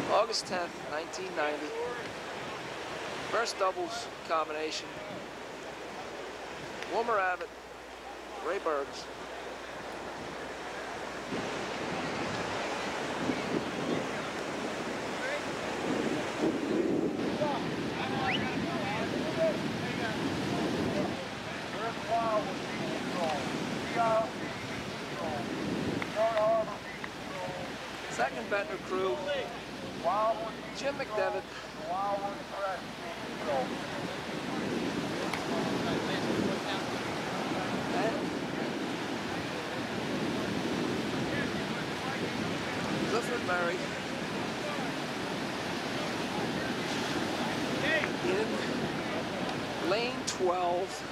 August 10th, 1990. First doubles combination. Wilmer Abbott, Ray Bergs. Second Ventnor crew, Jim McDevitt. And Clifford Murray in lane 12.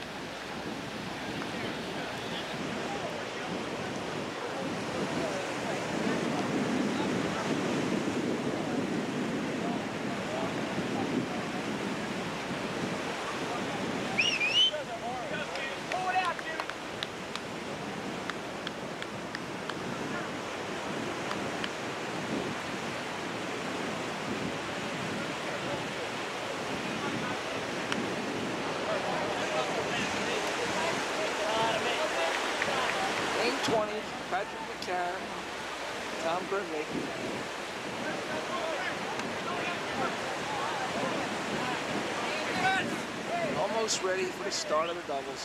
Lane 20, Patrick McCarron, Tom Grimley. Almost ready for the start of the doubles.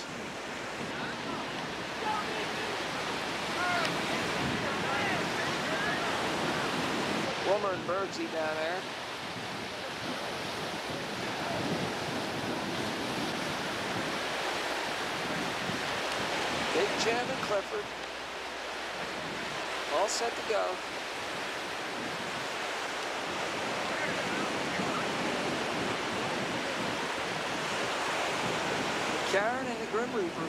Wilmer and Bergsy down there. Big Jim and Clifford, all set to go. Karen and the Grim Reaper.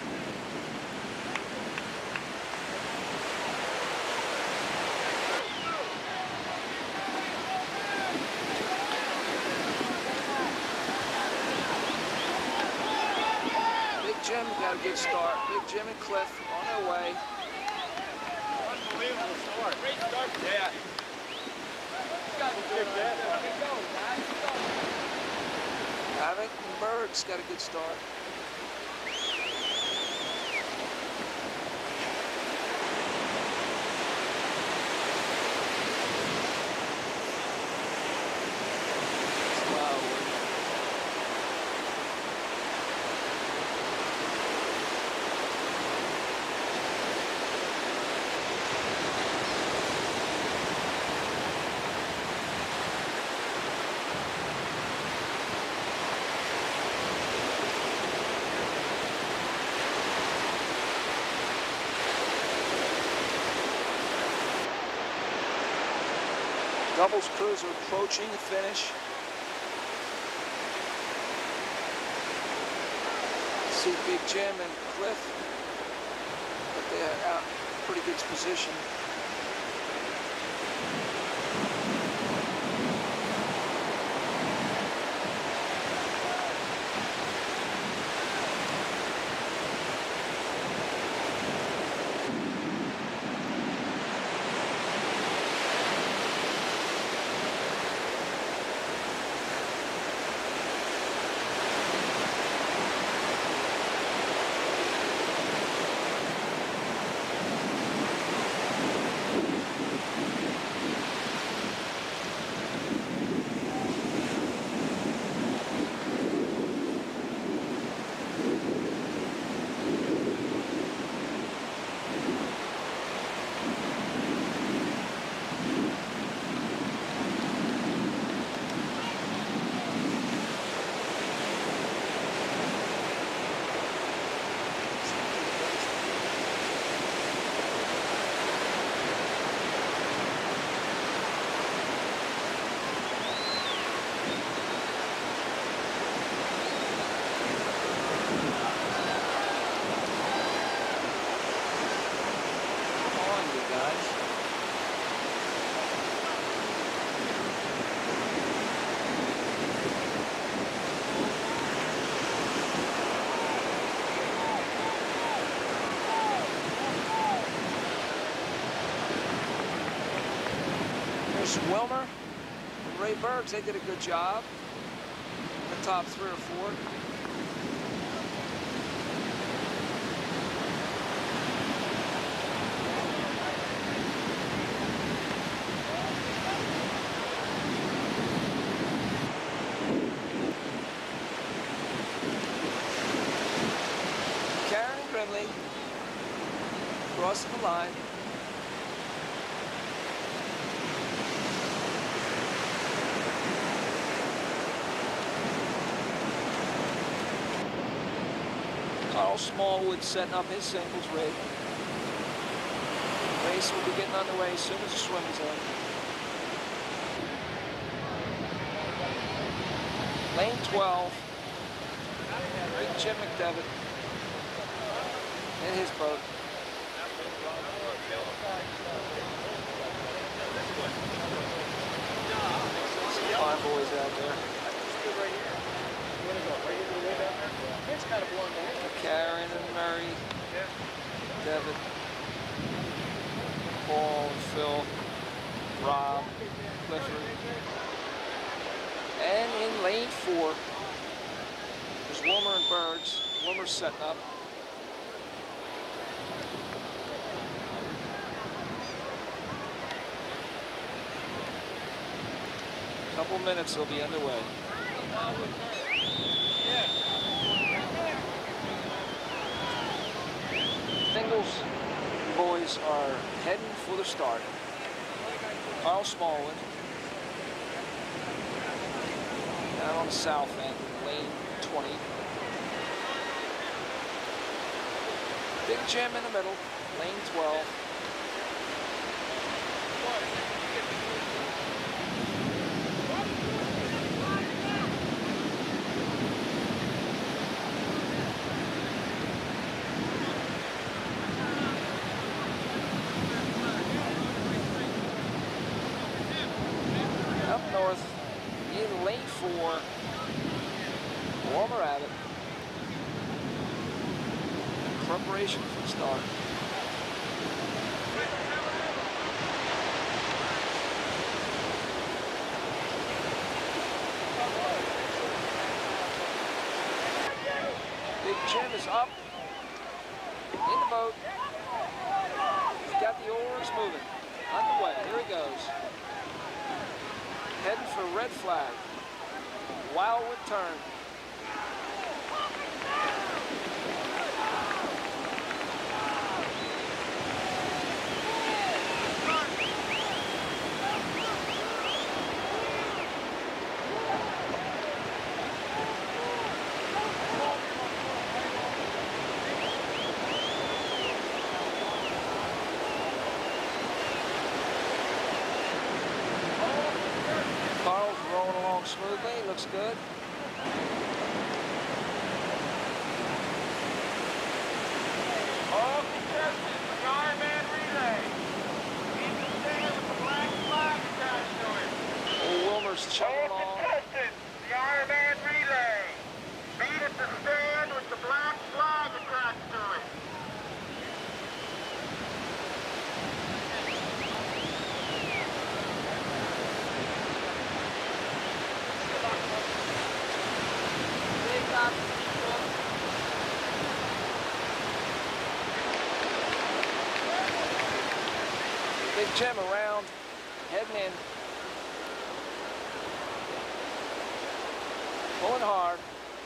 Big Jim got a good start. Big Jim and Cliff on their way. Unbelievable start. Great start. Yeah. Havoc and Bergs got a good start. Doubles crews are approaching the finish. See Big Jim and Cliff, but they're out in pretty good position. Wilmer Ray Bergs, they did a good job. The top 3 or 4. Karen and Grimley crossing the line. Carl Smallwood setting up his singles rig. Race will be getting underway as soon as the swim is in. Lane 12. Big Jim McDevitt in his boat. Some fine boys out there. It's kind of blowing the wind. Karen and Murray, Devin, Paul and Phil, Rob, Clifford. And in lane 4, there's Wilmer and Birds. Wilmer's setting up. Couple minutes, they'll be underway. Singles boys are heading for the start. Carl Smallwood down on the south end, lane 20. Big Jim in the middle, lane 12. Up north, in lane 4, Walmer Abbott. Preparation for the start. Big Jim is up in the boat. He's got the oars moving. Underway. Here he goes. Heading for red flag. Wildwood turn. Carl's rolling along smoothly, looks good. All contestants, the Ironman relay. Need to stand with the black flag attached to it. Old Wilmer's chugging All along. contestants, the Ironman relay. Meet at the stand with the black flag attached to it. Big Jim around, heading in. Pulling hard.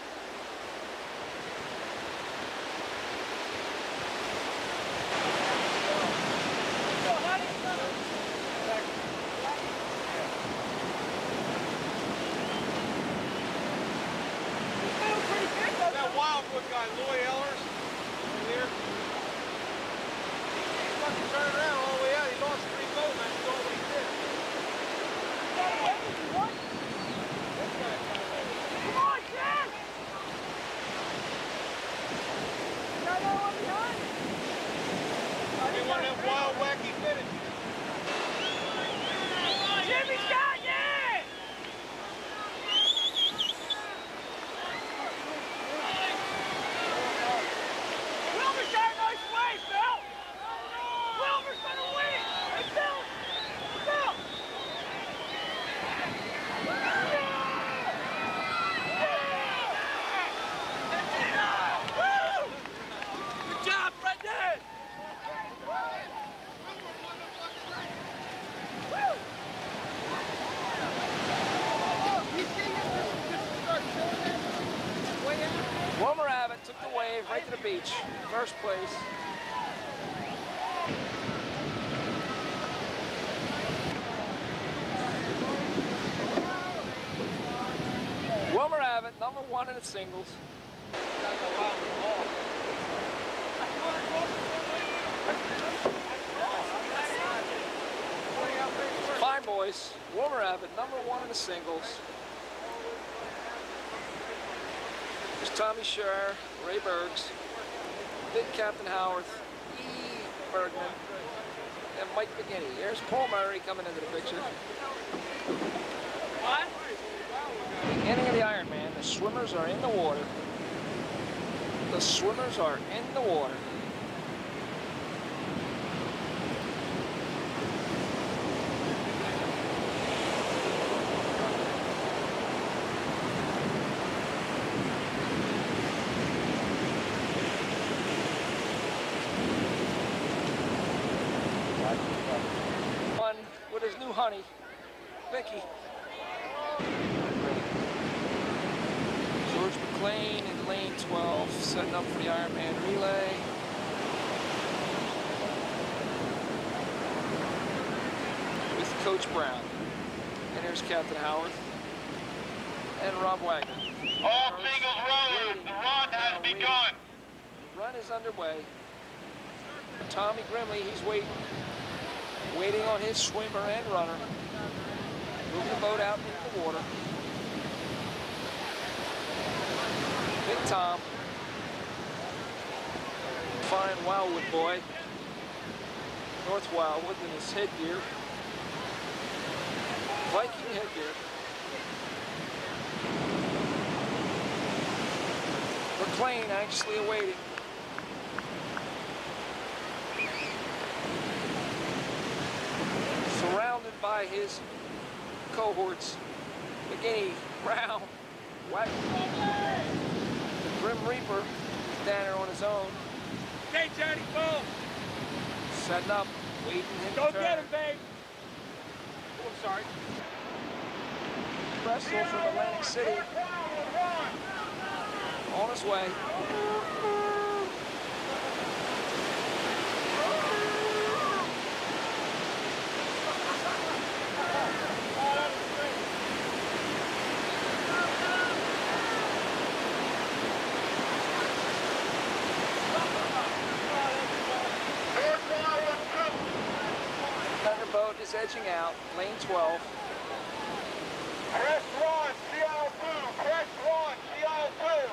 That Wildwood guy, Lloyd Ellers, right there. He fucking turned around all the way out. He lost 3 boats. That's all what he did. Come on, Ken! Got that one behind? Maybe one of them wild, wacky finishes. Jimmy's got you! right to the beach. First place. Wilmer Abbott, number 1 in the singles. Fine boys. Wilmer Abbott, number 1 in the singles. There's Tommy Scher, Ray Bergs, Big Captain Howarth, E. Bergman, and Mike McGinney. There's Paul Murray coming into the picture. What? Beginning of the Ironman, the swimmers are in the water. The swimmers are in the water. One with his new honey, Vicky. George McLean in lane 12, setting up for the Ironman relay. With Coach Brown. And here's Captain Howard. And Rob Wagner. All singles rowers, the run has begun. The run is underway. Tommy Grimley, he's waiting. Waiting on his swimmer and runner. Moving the boat out into the water. Big Tom. Fine Wildwood boy. North Wildwood in his headgear. Viking headgear. McLean anxiously awaiting. Surrounded by his cohorts. McGinney, Brown, Wagner. The Grim Reaper is down there on his own. Okay, Johnny, boom. Setting up, waiting him Go to turn. get him, babe. Oh, I'm sorry. Bristol from Atlantic City. On his way. Thunderbolt is edging out, lane 12. Press one, CO2. Press one, CO2.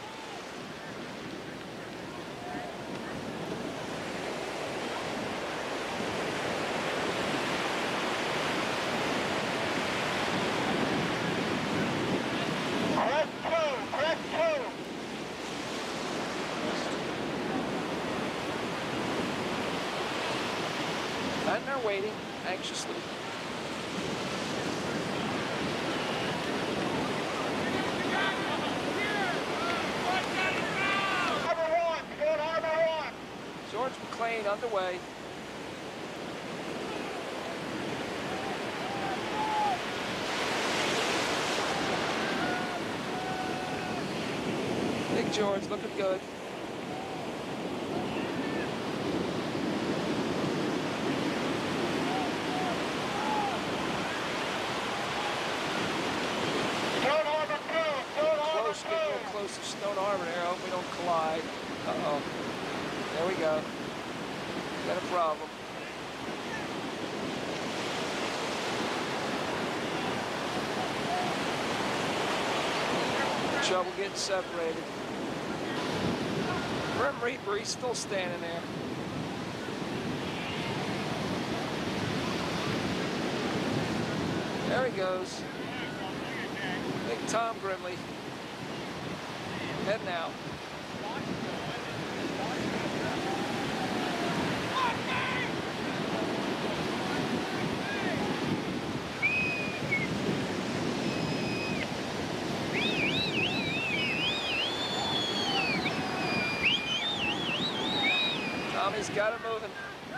Press two, press two. And they're waiting anxiously. George McLean underway. Big George looking good. Close, getting a little close to Stone Harbor there. I hope we don't collide. Uh-oh. There we go. Got a problem. Trouble getting separated. Grim Reaper, he's still standing there. There he goes. Big Tom Grimley. Heading out. Tommy's got it moving.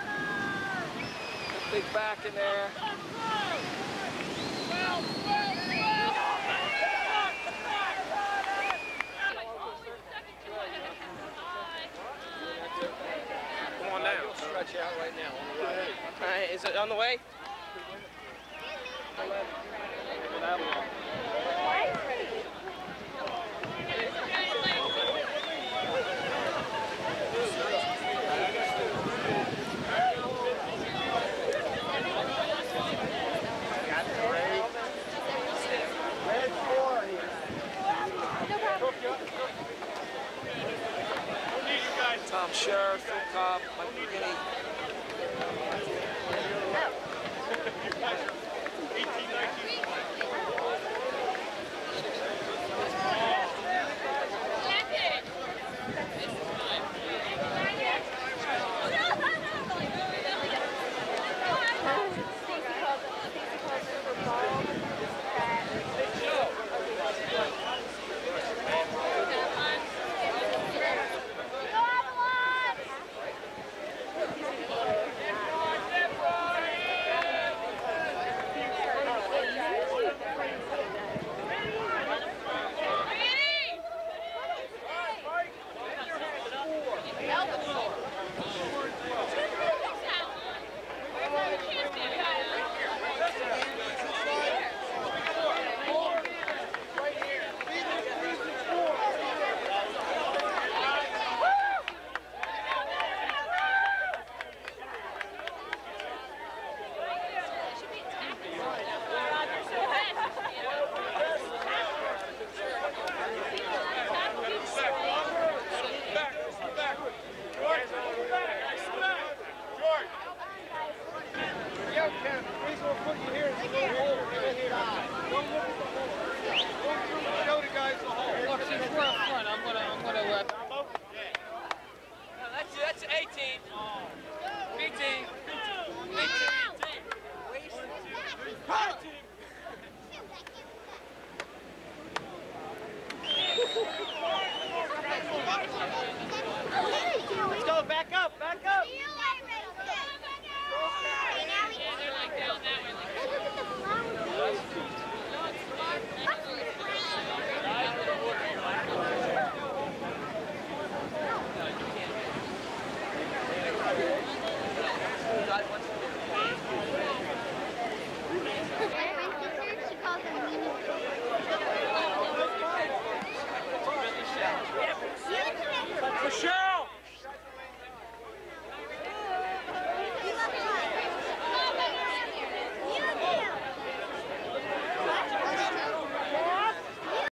Big back in there. on the way? Tom Scher, Phil Cobb, Mike McGinney,